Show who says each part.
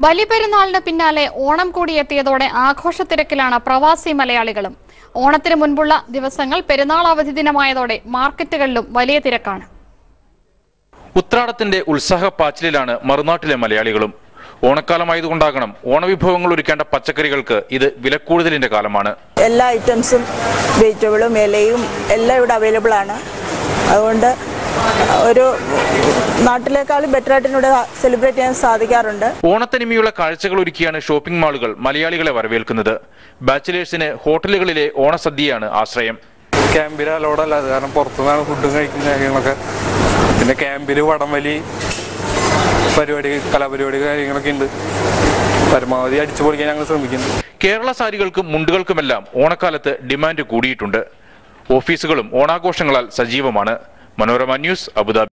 Speaker 1: ബലിപെരുന്നാളിന് പിന്നാലെ ഓണം കൂടിയെത്തിയതോടെ ആഘോഷത്തിരക്കിലാണ് പ്രവാസി മലയാളികളും. ഓണത്തിന് മുൻപുള്ള ദിവസങ്ങൾ പെരുന്നാൾ അവധി ദിനമായതോടെ മാർക്കറ്റുകളിലും വലിയ തിരക്കാണ്.
Speaker 2: ഉത്രാടത്തിന്റെ ഉത്സാഹപ്പാച്ചിലാണ് മറുനാട്ടിലെ മലയാളികളും. ഓണക്കാലമായതുകൊണ്ടാകണം ഓണവിഭവങ്ങൾ ഒരുക്കേണ്ട പച്ചക്കറികൾക്ക് ഇത് വിലക്കൂടുതലിന്റെ കാലമാണ്.
Speaker 3: എല്ലാ ഐറ്റംസും വെജിറ്റബിളും ഇലയും എല്ലാം ഇവിടെ അവൈലബിൾ ആണ്. അതുകൊണ്ട് ഒരു നാട്ടിലേക്കാളും ബെറ്റർ ആയിട്ട് ഇവിടെ സെലിബ്രേറ്റ് ചെയ്യാൻ സാധിക്കാറുണ്ട്.
Speaker 2: ഓണത്തനിമയുള്ള കാഴ്ചകൾ ഒരുക്കിയാണ് ഷോപ്പിംഗ് മാളുകൾ മലയാളികളെ വരവേൽക്കുന്നത്. ബാച്ചിലേഴ്സിന് ഹോട്ടലുകളിലെ ഓണസദ്യയാണ് ആശ്രയം.
Speaker 4: ക്യാമ്പിൽ അലോഡല്ല, കാരണം പുറത്തുനിന്നാണ് ഫുഡും കഴിക്കുന്ന കാര്യങ്ങളൊക്കെ. പിന്നെ ക്യാമ്പിൽ വടംവലി പരിപാടി, കലാപരിപാടി കാര്യങ്ങളൊക്കെ ഉണ്ട്. പരമാവധി അടിച്ചു പൊളിക്കാൻ ഞങ്ങൾ ശ്രമിക്കുന്നു.
Speaker 2: കേരള സാരികൾക്കും മുണ്ടുകൾക്കുമെല്ലാം ഓണക്കാലത്ത് ഡിമാൻഡ് കൂടിയിട്ടുണ്ട്. ഓഫീസുകളും ഓണാഘോഷങ്ങളാൽ സജീവമാണ്. Manorama news, Abu Dhabi.